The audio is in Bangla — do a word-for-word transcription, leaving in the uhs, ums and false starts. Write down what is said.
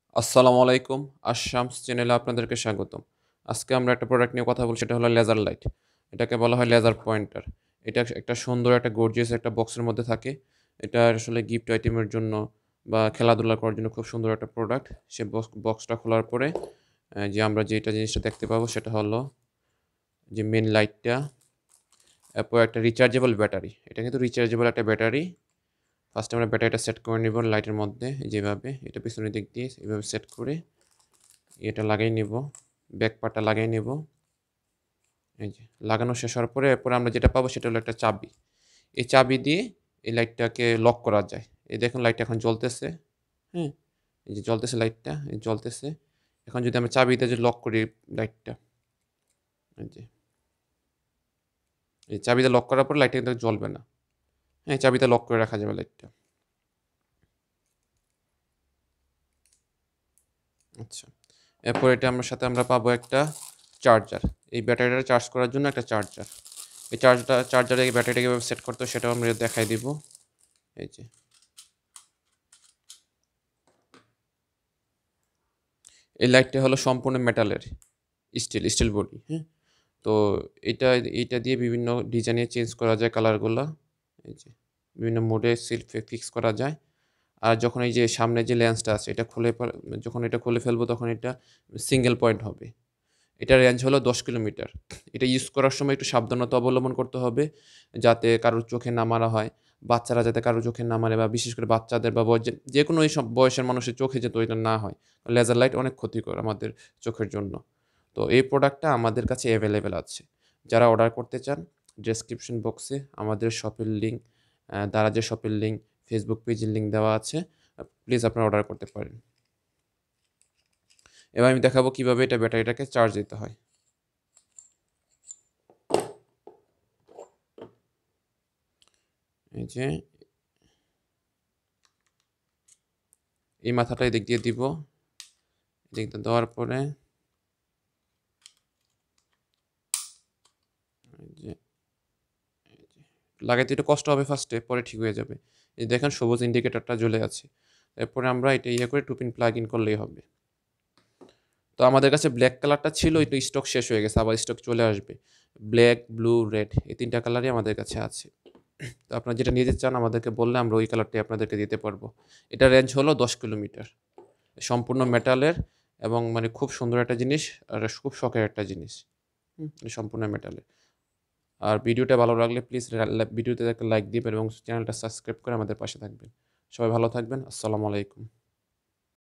আসসালামু আলাইকুম। আশশামস চ্যানেলে আপনাদেরকে স্বাগতম। আজকে আমরা একটা প্রোডাক্ট নিয়ে কথা বলছি, সেটা হলো লেজার লাইট। এটাকে বলা হয় লেজার পয়েন্টার। এটা একটা সুন্দর একটা গর্জিয়াস একটা বক্সের মধ্যে থাকে। এটা আসলে গিফট আইটেমের জন্য বা খেলাধুলা করার জন্য খুব সুন্দর একটা প্রোডাক্ট। সে বক্স বক্সটা খোলার পরে অ্যা যে আমরা যেটা জিনিসটা দেখতে পাবো সেটা হলো যে মেইন লাইটটা, এরপর একটা রিচার্জেবল ব্যাটারি। এটা কিন্তু রিচার্জেবল একটা ব্যাটারি। ফার্স্টে আমরা ব্যাটারিটা সেট করে নিব লাইটের মধ্যে যেভাবে, এটা পিছনের দিক দিয়ে এভাবে সেট করে এটা লাগাই নিব, ব্যাক পার্টটা লাগাই নিব। এই যে লাগানো শেষ হওয়ার পরে এরপরে আমরা যেটা পাবো সেটা হলো একটা চাবি। এই চাবি দিয়ে এই লাইটটাকে লক করা যায়। এই দেখুন লাইটটা এখন জ্বলতেছে, হ্যাঁ? এই যে জ্বলতেছে লাইটটা, এই জ্বলতেছে। এখন যদি আমরা চাবি দিয়ে যদি লক করি লাইটটা, এই যে এই চাবি দিয়ে লক করার পর লাইটটা কিন্তু জ্বলবে না। হ্যাঁ, চাবিতে লক করে রাখা যাবে লাইটটা। আচ্ছা। এরপর এটা আমরা সাথে আমরা পাবো একটা চার্জার। এই ব্যাটারিটা চার্জ করার জন্য একটা চার্জার। এই চার্জটা চার্জারে এই ব্যাটারিটাকে কিভাবে সেট করতে হয় সেটাও আমরা দেখাই দিব। এই যে এই লাইটটা হলো সম্পূর্ণ মেটালের, স্টিল, স্টিল বডি, হ্যাঁ? তো এইটা এইটা দিয়ে বিভিন্ন ডিজাইনে চেঞ্জ করা যায় কালারগুলা। এই যে বিভিন্ন মোডে সিল ফি ফিক্স করা যায়। আর যখন এই যে সামনে যে লেন্সটা আছে এটা খুলে পর যখন এটা খুলে ফেলবো তখন এটা সিঙ্গেল পয়েন্ট হবে। এটার রেঞ্জ হলো দশ কিলোমিটার। এটা ইউজ করার সময় একটু সাবধানতা অবলম্বন করতে হবে, যাতে কারোর চোখে না মারা হয়। বাচ্চারা যাতে কারো চোখে না মারে বা বিশেষ করে বাচ্চাদের বা বয় যে যেকোনো এইসব বয়সের মানুষের চোখে যাতে ওইটা না হয়। লেজার লাইট অনেক ক্ষতিকর আমাদের চোখের জন্য। তো এই প্রোডাক্টটা আমাদের কাছে এভেইলেবল আছে। যারা অর্ডার করতে চান ডেসক্রিপশন বক্সে আমাদের শপের লিঙ্ক, অ্যা দারাজের শপের লিঙ্ক, ফেসবুক পেজের লিঙ্ক দেওয়া আছে। আ প্লিজ আপনারা অর্ডার করতে পারেন। এবার আমি দেখাবো কিভাবে এটা ব্যাটারিটাকে চার্জ দিতে হয়। এই যে এই মাথাটা এদিক দিয়ে দিব। এদিক দিয়ে দেওয়ার পরে এই যে এই যে লাগাইতে একটু কষ্ট হবে ফার্স্টে, পরে ঠিক হয়ে যাবে। এই দেখেন সবুজ ইন্ডিকেটরটা জ্বলে আছে। এরপরে আমরা এটা ইয়ে করে টু পিন প্লাগ ইন করলেই হবে। তো আমাদের কাছে ব্ল্যাক কালারটা ছিল, একটু স্টক শেষ হয়ে গেছে, আবার স্টক চলে আসবে। ব্ল্যাক, ব্লু, রেড এই তিন টা কালারই আমাদের কাছে আছে। তো আপনারা যেটা নিতে চান আমাদেরকে বললে আমরা ওই কালারটাই আপনাদেরকে দিতে পারবো। এটার রেঞ্জ হলো দশ কিলোমিটার। সম্পূর্ণ মেটালের এবং মানে খুব সুন্দর একটা জিনিস আর খুব শখের একটা জিনিস। হুম? সম্পূর্ণ মেটালের। আর ভিডিওটা ভালো লাগলে প্লিজ লা ভিডিওতে একটা লাইক দিবেন এবং চ্যানেলটা সাবস্ক্রাইব করে আমাদের পাশে থাকবেন। সবাই ভালো থাকবেন। আসসালামু আলাইকুম।